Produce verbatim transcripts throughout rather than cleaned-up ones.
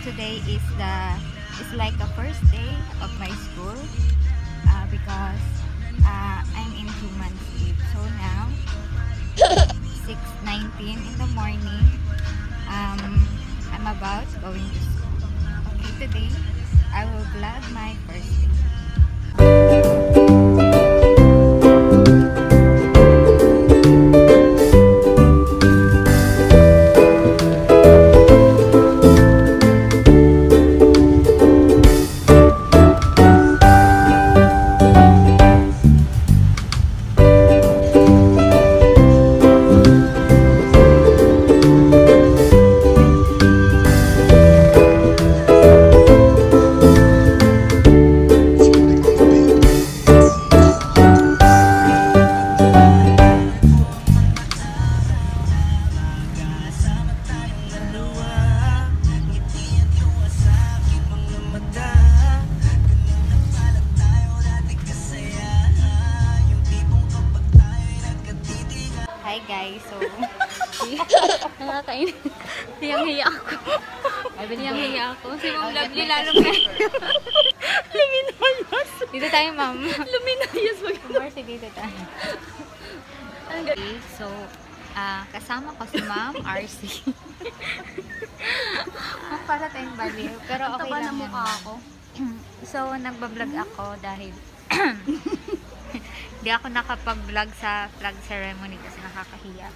today is the is like the first day of my school uh, because uh, I'm in two months leave. So now six nineteen in the morning. Um, I'm about going to school. Okay, today I will vlog my first day. Hi guys, so nakakain. Hiyang-hiya ako. Hiyang-hiya ako. Si Ma'am Lovely lalo ngayon. Luminayas. dito tayo, ma'am. Luminayas. Mercy, dito tayo. Okay, so uh, kasama ko si Maam Arcee. Para tayong baliw, pero okay Taba lang na mukha yan. ako. So nagbablog ako dahil hindi ako nakapag-vlog sa flag ceremony kasi nakakahiya.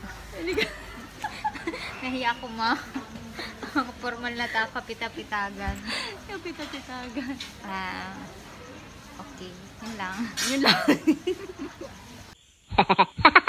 Nahiya ako, ma. Ang formal na ta, kapita-pitagan. Kapita-pitagan. Ah, okay, yun lang. Yun lang.